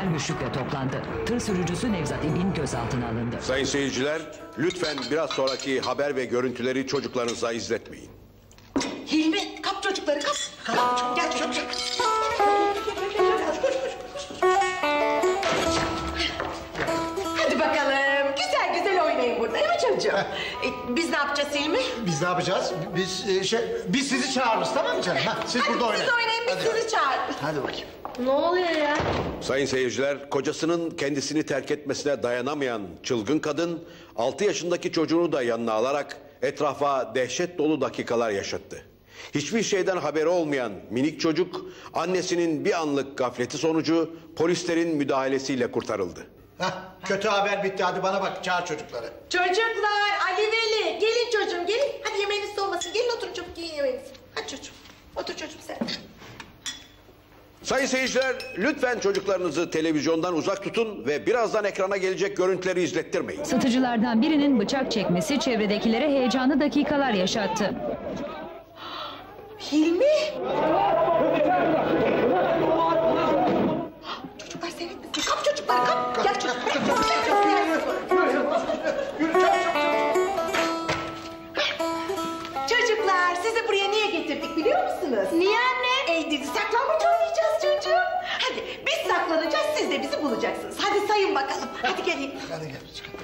ekipler güçlükle toplandı. Tır sürücüsü Nevzat İbin gözaltına alındı. Sayın seyirciler, lütfen biraz sonraki haber ve görüntüleri çocuklarınıza izletmeyin. Hilmi, kap çocukları kap. Gel çocuk. Hadi bakalım, güzel güzel oynayın burada, değil mi çocuğum? Biz ne yapacağız Hilmi? Biz ne yapacağız? Biz sizi çağırırız, tamam mı canım? Siz Hadi burada oynayın. siz oynayın, biz sizi çağırırız. Hadi bakayım. Ne oluyor ya? Sayın seyirciler, kocasının kendisini terk etmesine dayanamayan çılgın kadın 6 yaşındaki çocuğunu da yanına alarak etrafa dehşet dolu dakikalar yaşattı. Hiçbir şeyden haberi olmayan minik çocuk annesinin bir anlık gafleti sonucu polislerin müdahalesiyle kurtarıldı. Kötü haber bitti, hadi bana bak, çağır çocukları. Çocuklar, Ali Veli, gelin çocuğum gelin. Hadi yemeğiniz soğumasın, gelin oturun çabuk yiyin yemeğinizi. Hadi çocuğum, otur çocuğum sen. Sayın seyirciler, lütfen çocuklarınızı televizyondan uzak tutun ve birazdan ekrana gelecek görüntüleri izlettirmeyin. Satıcılardan birinin bıçak çekmesi çevredekilere heyecanlı dakikalar yaşattı. Hilmi! Çocuklar seyretmesin, kap çocukları kap. Gel çocuk, Çocuklar, sizi buraya niye getirdik biliyor musunuz? Niye anne? Saklanmaç oynayacağız çocuğum. Hadi biz saklanacağız, siz de bizi bulacaksınız. Hadi sayın bakalım. Hadi gelin. Hadi gel, çıkalım.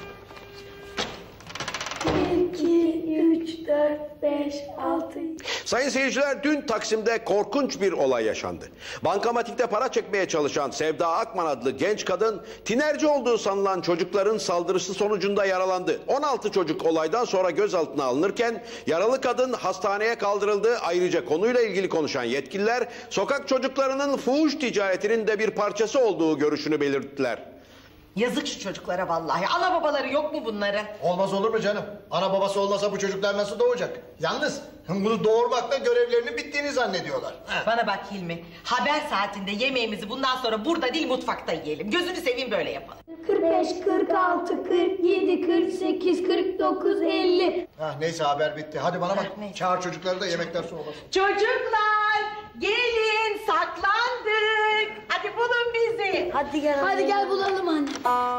1, 2, 3, 4, 5, 6... Sayın seyirciler, dün Taksim'de korkunç bir olay yaşandı. Bankamatikte para çekmeye çalışan Sevda Akman adlı genç kadın, tinerci olduğu sanılan çocukların saldırısı sonucunda yaralandı. 16 çocuk olaydan sonra gözaltına alınırken yaralı kadın hastaneye kaldırıldı. Ayrıca konuyla ilgili konuşan yetkililer, sokak çocuklarının fuhuş ticaretinin de bir parçası olduğu görüşünü belirttiler. Yazık şu çocuklara vallahi. Ana babaları yok mu bunların? Olmaz olur mu canım? Ana babası olmasa bu çocuklar nasıl doğacak? Yalnız bunu doğurmakla görevlerinin bittiğini zannediyorlar. Bana bak Hilmi. Haber saatinde yemeğimizi bundan sonra burada değil mutfakta yiyelim. Gözünü seveyim böyle yapalım. 45, 46, 47, 48, 49, 50... Neyse, haber bitti. Hadi bana bak, Neyse. çağır çocukları da yemekler soğumasın. Çocuklar gelin saklandık. Hadi bulun bizi. Hadi gel. Hadi gel bulalım anne.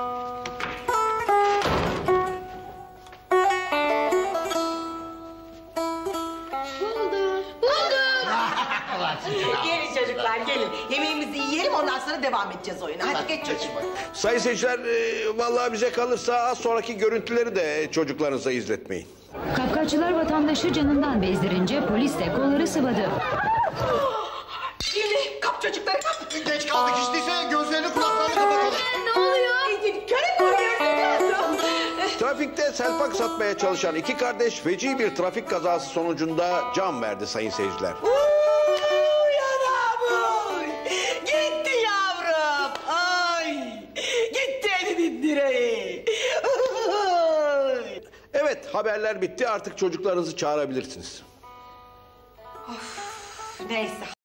Buldum. Gelin çocuklar gelin. Yemeğimizi yiyelim ondan sonra devam edeceğiz oyuna. Hadi geç çocuğum. Sayın seyirciler, vallahi bize kalırsa az sonraki görüntüleri de çocuklarınıza izletmeyin. Kapkaççılar vatandaşı canından bezdirince polis de kolları sıvadı. Hilmi kap çocukları kap. Geç kaldık işteyse gözlerini kulaklarını kapatalım. Ne oluyor? Köre mi oynuyorsun? Trafikte selpak satmaya çalışan iki kardeş feci bir trafik kazası sonucunda can verdi sayın seyirciler. Yanağım! Gitti yavrum! Ay! Gitti elimin direği! Evet, haberler bitti, artık çocuklarınızı çağırabilirsiniz. Neyse